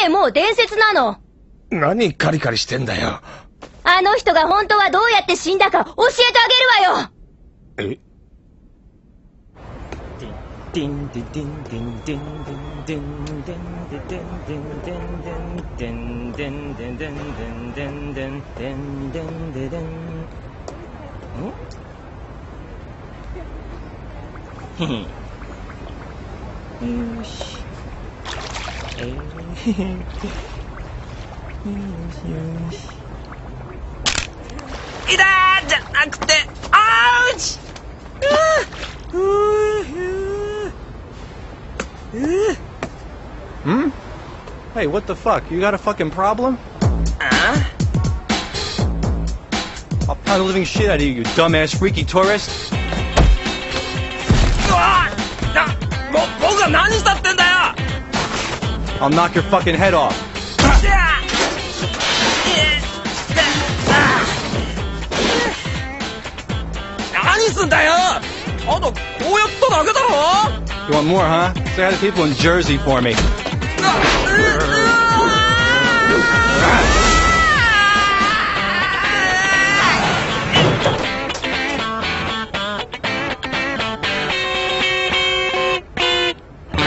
彼もう伝説なの。 何カリカリしてんだよ。 あの人が本当はどうやって死んだか教えてあげるわよ。 え？ よし。いだーじゃなくて、あーうち Hmm? Hey, what the fuck? You got a fucking problem? I'll pound the living shit out of you, you dumbass freaky tourist. うわ僕が何したってんだよ。 I'll knock your fucking head off. 何すんだよ。あとこうやっただけだろ。 You want more, huh? Say hi to people in Jersey for me.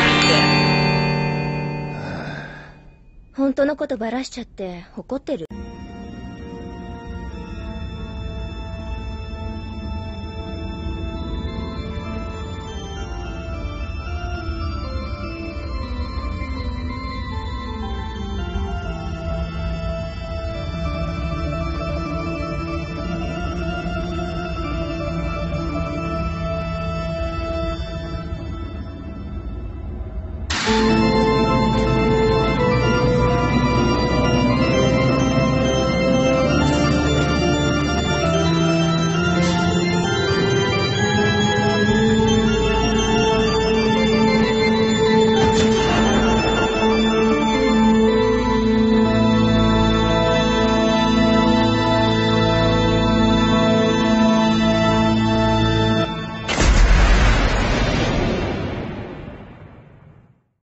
本当のことばらしちゃって怒ってる？